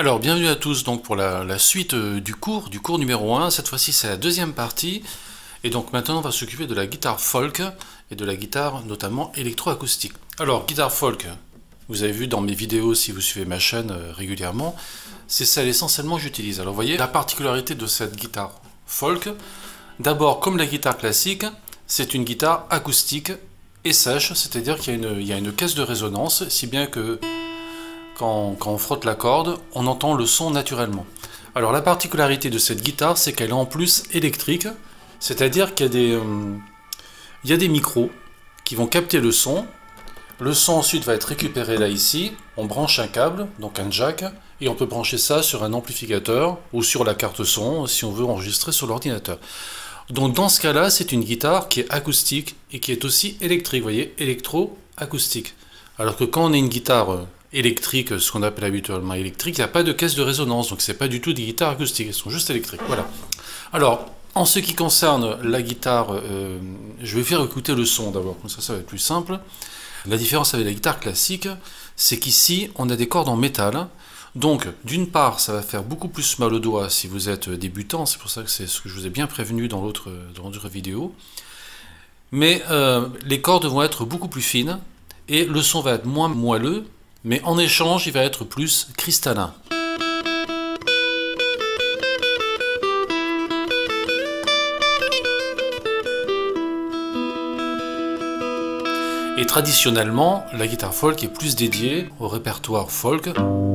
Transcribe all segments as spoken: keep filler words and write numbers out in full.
Alors, bienvenue à tous donc pour la, la suite euh, du cours, du cours numéro un. Cette fois-ci, c'est la deuxième partie. Et donc maintenant, on va s'occuper de la guitare folk et de la guitare notamment électroacoustique. Alors, guitare folk, vous avez vu dans mes vidéos, si vous suivez ma chaîne euh, régulièrement, c'est celle essentiellement que j'utilise. Alors, vous voyez, la particularité de cette guitare folk, d'abord, comme la guitare classique, c'est une guitare acoustique et sèche, c'est-à-dire qu'il y a une, il y a une caisse de résonance, si bien que Quand, quand on frotte la corde, on entend le son naturellement. Alors la particularité de cette guitare, c'est qu'elle est en plus électrique, c'est-à-dire qu'il y a des, euh, il y a des micros qui vont capter le son. Le son ensuite va être récupéré là ici, on branche un câble, donc un jack, et on peut brancher ça sur un amplificateur ou sur la carte son si on veut enregistrer sur l'ordinateur. Donc dans ce cas-là, c'est une guitare qui est acoustique et qui est aussi électrique, vous voyez, électro-acoustique. Alors que quand on a une guitare électrique, ce qu'on appelle habituellement électrique, il n'y a pas de caisse de résonance, donc c'est pas du tout des guitares acoustiques, elles sont juste électriques. Voilà. Alors, en ce qui concerne la guitare, euh, je vais faire écouter le son d'abord, comme ça ça va être plus simple. La différence avec la guitare classique, c'est qu'ici on a des cordes en métal, donc d'une part ça va faire beaucoup plus mal au doigt si vous êtes débutant, c'est pour ça que c'est ce que je vous ai bien prévenu dans l'autre dans l'autre vidéo, mais euh, les cordes vont être beaucoup plus fines et le son va être moins moelleux, mais en échange, il va être plus cristallin. Et traditionnellement, la guitare folk est plus dédiée au répertoire folk.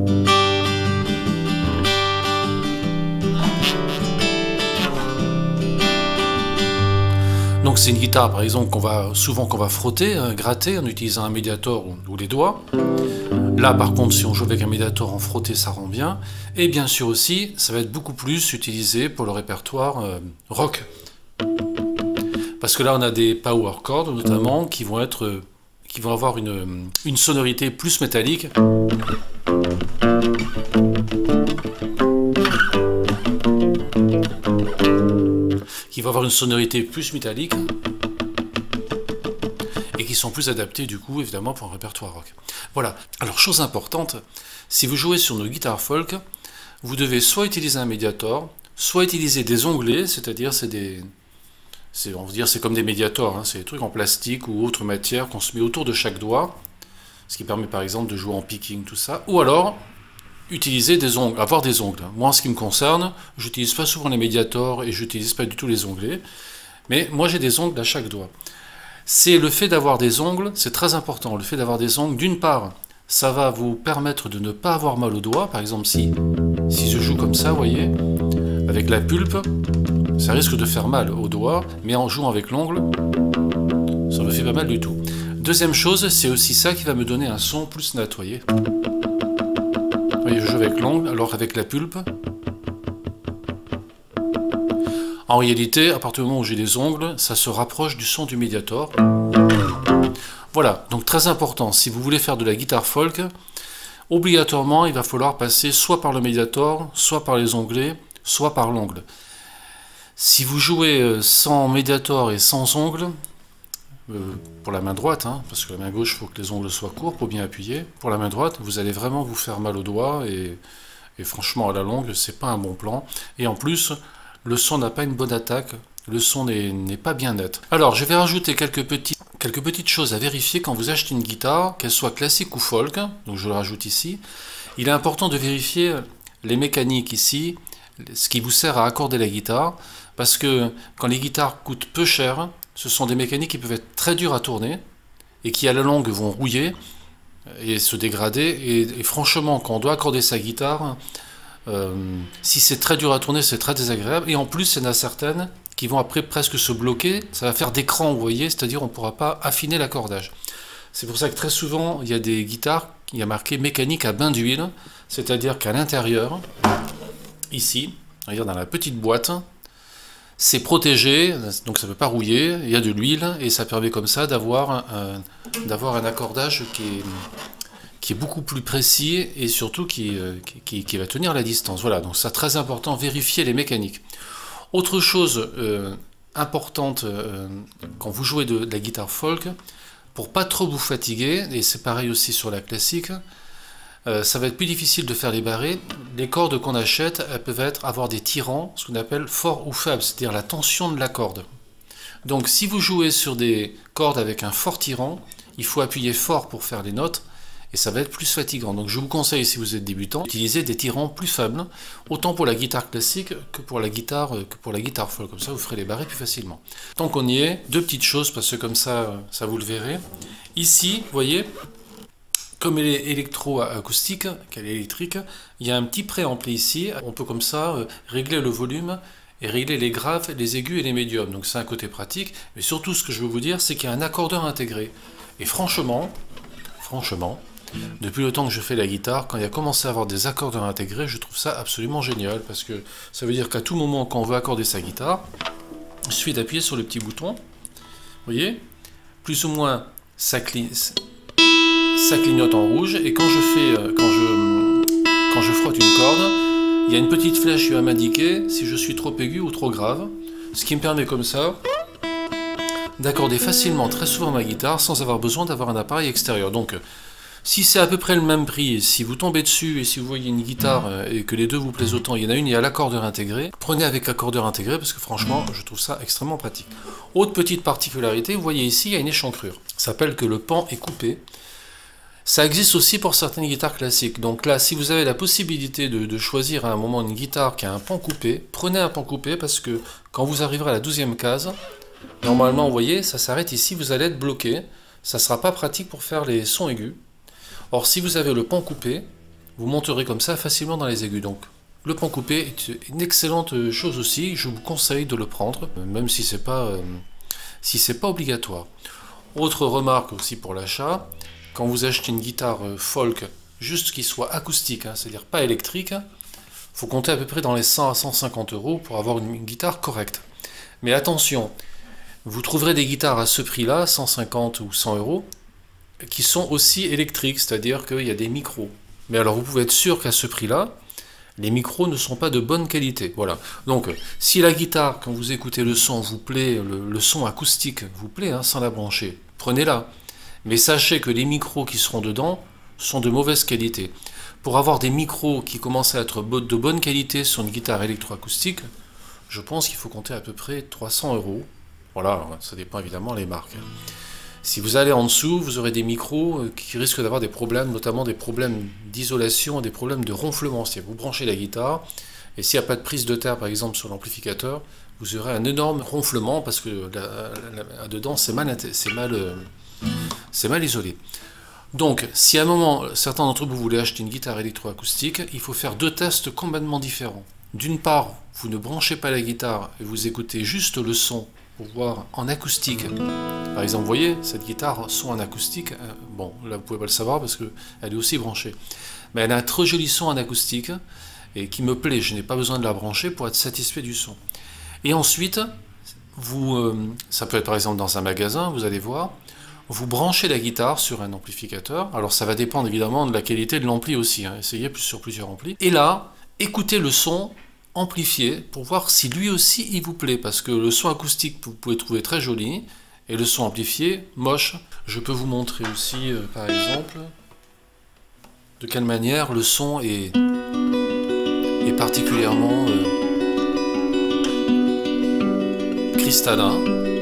Donc c'est une guitare par exemple qu'on va souvent qu'on va frotter, hein, gratter en utilisant un médiator ou, ou les doigts. Là par contre si on joue avec un médiator en frotté ça rend bien. Et bien sûr aussi ça va être beaucoup plus utilisé pour le répertoire euh, rock. Parce que là on a des power chords notamment qui vont être euh, qui vont avoir une, une sonorité plus métallique. Qui vont avoir une sonorité plus métallique et qui sont plus adaptés du coup évidemment pour un répertoire rock. Voilà, alors chose importante, si vous jouez sur nos guitares folk, vous devez soit utiliser un médiator, soit utiliser des onglets, c'est-à-dire c'est des... on va dire c'est comme des médiators, hein, c'est des trucs en plastique ou autre matière qu'on se met autour de chaque doigt, ce qui permet par exemple de jouer en picking, tout ça, ou alors utiliser des ongles, avoir des ongles. Moi, en ce qui me concerne, j'utilise pas souvent les médiators et j'utilise pas du tout les onglets, mais moi j'ai des ongles à chaque doigt. C'est le fait d'avoir des ongles, c'est très important. Le fait d'avoir des ongles, d'une part, ça va vous permettre de ne pas avoir mal au doigt. Par exemple, si, si je joue comme ça, vous voyez, avec la pulpe, ça risque de faire mal au doigt, mais en jouant avec l'ongle, ça ne fait pas mal du tout. Deuxième chose, c'est aussi ça qui va me donner un son plus net, vous voyez. Je joue avec l'ongle, alors avec la pulpe. En réalité, à partir du moment où j'ai des ongles, ça se rapproche du son du médiator. Voilà, donc très important, si vous voulez faire de la guitare folk, obligatoirement il va falloir passer soit par le médiator, soit par les onglets, soit par l'ongle. Si vous jouez sans médiator et sans ongle, Euh, pour la main droite, hein, parce que la main gauche, il faut que les ongles soient courts pour bien appuyer. Pour la main droite, vous allez vraiment vous faire mal au doigt et, et franchement, à la longue, c'est pas un bon plan. Et en plus, le son n'a pas une bonne attaque, le son n'est pas bien net. Alors, je vais rajouter quelques, petits, quelques petites choses à vérifier quand vous achetez une guitare, qu'elle soit classique ou folk, donc je le rajoute ici. Il est important de vérifier les mécaniques ici, ce qui vous sert à accorder la guitare, parce que quand les guitares coûtent peu cher, ce sont des mécaniques qui peuvent être très dures à tourner et qui à la longue vont rouiller et se dégrader. Et, et franchement, quand on doit accorder sa guitare, euh, si c'est très dur à tourner, c'est très désagréable. Et en plus, il y en a certaines qui vont après presque se bloquer. Ça va faire d'écran, vous voyez, c'est-à-dire on ne pourra pas affiner l'accordage. C'est pour ça que très souvent, il y a des guitares, il y a marqué mécanique à bain d'huile, c'est-à-dire qu'à l'intérieur, ici, regarde dans la petite boîte, c'est protégé, donc ça ne peut pas rouiller, il y a de l'huile, et ça permet comme ça d'avoir un, d'avoir un accordage qui est, qui est beaucoup plus précis, et surtout qui, qui, qui va tenir la distance. Voilà, donc c'est très important, vérifier les mécaniques. Autre chose euh, importante euh, quand vous jouez de, de la guitare folk, pour pas trop vous fatiguer, et c'est pareil aussi sur la classique, euh, ça va être plus difficile de faire les barrés. Les cordes qu'on achète, elles peuvent être, avoir des tirants, ce qu'on appelle fort ou faible, c'est-à-dire la tension de la corde. Donc si vous jouez sur des cordes avec un fort tirant, il faut appuyer fort pour faire les notes, et ça va être plus fatigant. Donc je vous conseille, si vous êtes débutant, d'utiliser des tirants plus faibles, autant pour la guitare classique que pour la guitare, que pour la guitare folk. Comme ça, vous ferez les barrés plus facilement. Tant qu'on y est, deux petites choses, parce que comme ça, ça vous le verrez. Ici, vous voyez, comme elle est électro-acoustique, qu'elle est électrique, il y a un petit préampli ici. On peut comme ça régler le volume et régler les graves, les aigus et les médiums. Donc c'est un côté pratique. Mais surtout, ce que je veux vous dire, c'est qu'il y a un accordeur intégré. Et franchement, franchement, depuis le temps que je fais la guitare, quand il a commencé à avoir des accordeurs intégrés, je trouve ça absolument génial, parce que ça veut dire qu'à tout moment, quand on veut accorder sa guitare, il suffit d'appuyer sur le petit bouton, vous voyez, plus ou moins ça, cli ça clignote en rouge, et quand je fais, quand je, quand je frotte une corde, il y a une petite flèche qui va m'indiquer si je suis trop aigu ou trop grave, ce qui me permet comme ça d'accorder facilement, très souvent ma guitare, sans avoir besoin d'avoir un appareil extérieur. Donc, si c'est à peu près le même prix, si vous tombez dessus et si vous voyez une guitare et que les deux vous plaisent autant, il y en a une, il y a l'accordeur intégré, prenez avec l'accordeur intégré parce que franchement, je trouve ça extrêmement pratique. Autre petite particularité, vous voyez ici, il y a une échancrure. Ça s'appelle que le pan est coupé. Ça existe aussi pour certaines guitares classiques. Donc là, si vous avez la possibilité de, de choisir à un moment une guitare qui a un pan coupé, prenez un pan coupé parce que quand vous arriverez à la douzième case, normalement, vous voyez, ça s'arrête ici, vous allez être bloqué. Ça ne sera pas pratique pour faire les sons aigus. Or, si vous avez le pan coupé, vous monterez comme ça facilement dans les aigus. Donc, le pan coupé est une excellente chose aussi. Je vous conseille de le prendre, même si c'est pas, euh, si c'est pas obligatoire. Autre remarque aussi pour l'achat, quand vous achetez une guitare folk, juste qu'il soit acoustique, hein, c'est-à-dire pas électrique, il faut compter à peu près dans les cent à cent cinquante euros pour avoir une, une guitare correcte. Mais attention, vous trouverez des guitares à ce prix-là, cent cinquante ou cent euros, qui sont aussi électriques, c'est-à-dire qu'il y a des micros. Mais alors vous pouvez être sûr qu'à ce prix-là, les micros ne sont pas de bonne qualité. Voilà. Donc, si la guitare, quand vous écoutez le son, vous plaît, le, le son acoustique vous plaît, hein, sans la brancher, prenez-la. Mais sachez que les micros qui seront dedans sont de mauvaise qualité. Pour avoir des micros qui commencent à être de bonne qualité sur une guitare électroacoustique, je pense qu'il faut compter à peu près trois cents euros. Voilà, ça dépend évidemment des marques. Si vous allez en dessous, vous aurez des micros qui risquent d'avoir des problèmes, notamment des problèmes d'isolation, des problèmes de ronflement. Si vous branchez la guitare, et s'il n'y a pas de prise de terre, par exemple, sur l'amplificateur, vous aurez un énorme ronflement parce que là, là, là, dedans, c'est mal, c'est mal, euh, c'est mal isolé. Donc, si à un moment, certains d'entre vous voulez acheter une guitare électroacoustique, il faut faire deux tests complètement différents. D'une part, vous ne branchez pas la guitare et vous écoutez juste le son pour voir en acoustique. Par exemple, vous voyez, cette guitare son en acoustique, euh, bon, là vous pouvez pas le savoir parce qu'elle est aussi branchée. Mais elle a un très joli son en acoustique et qui me plaît, je n'ai pas besoin de la brancher pour être satisfait du son. Et ensuite, vous, euh, ça peut être par exemple dans un magasin, vous allez voir, vous branchez la guitare sur un amplificateur, alors ça va dépendre évidemment de la qualité de l'ampli aussi, hein, essayez plus sur plusieurs amplis, et là, écoutez le son amplifié pour voir si lui aussi il vous plaît, parce que le son acoustique vous pouvez trouver très joli, et le son amplifié, moche. Je peux vous montrer aussi, euh, par exemple, de quelle manière le son est, est particulièrement euh, cristallin.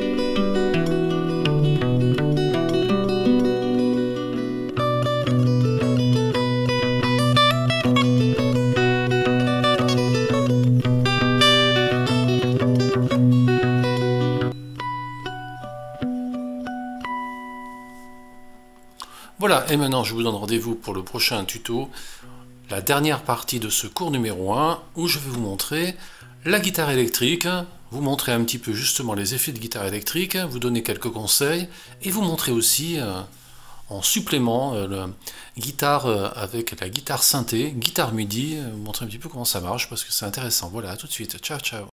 Voilà, et maintenant je vous donne rendez-vous pour le prochain tuto, la dernière partie de ce cours numéro un, où je vais vous montrer la guitare électrique, vous montrer un petit peu justement les effets de guitare électrique, vous donner quelques conseils, et vous montrer aussi euh, en supplément euh, la guitare euh, avec la guitare synthé, guitare MIDI, vous montrer un petit peu comment ça marche, parce que c'est intéressant. Voilà, à tout de suite, ciao ciao.